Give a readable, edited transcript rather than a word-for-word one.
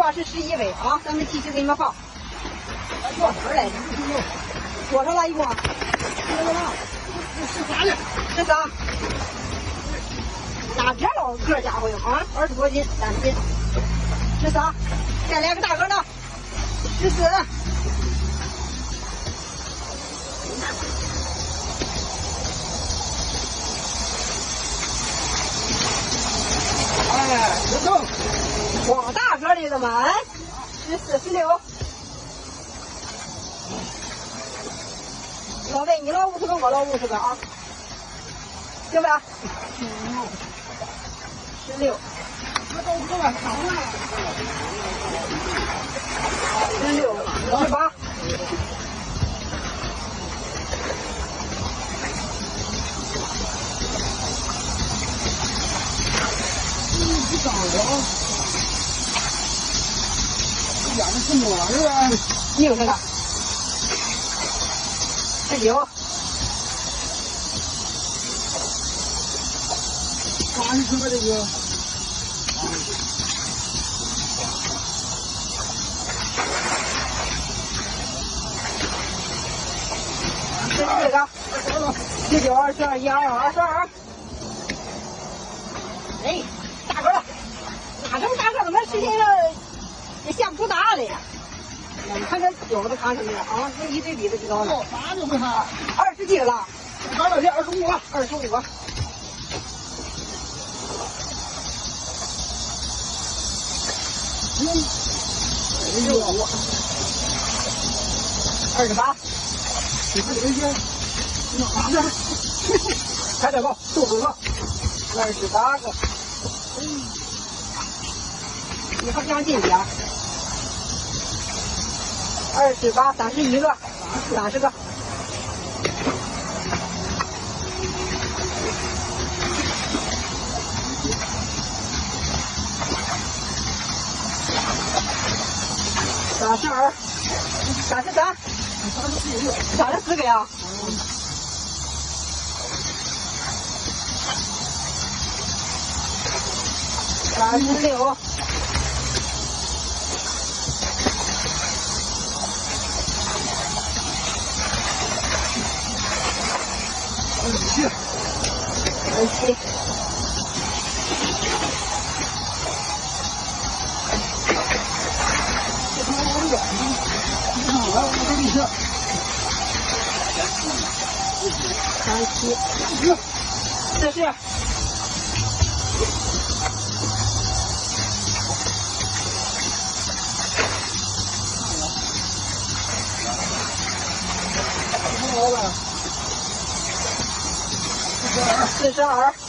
话是11位啊，咱们继续给你们放。多少来着？多少了一共？13的，13。哪边老个家伙呀啊？20多斤，30斤，13。再来个大个的，14。哎，往大个里的嘛，14、16。老魏，你捞50个，我捞50个啊，行吧？16。16、18。不长了，这养的什么玩意儿啊？60个，19。80个这个。14个，19、20、21、22。哎，大个了，哪这么大个？怎么时间上也下不出答案来呀？你看这有的看什么呀？啊，那一对比就知道了。啥就会看？20几个了？刚到这25了，25。25。28。你看这些，哪呢？开点吧，15个，28个。你还想进去啊？28、31个，30个。32、33、34个呀。36。27。40。42。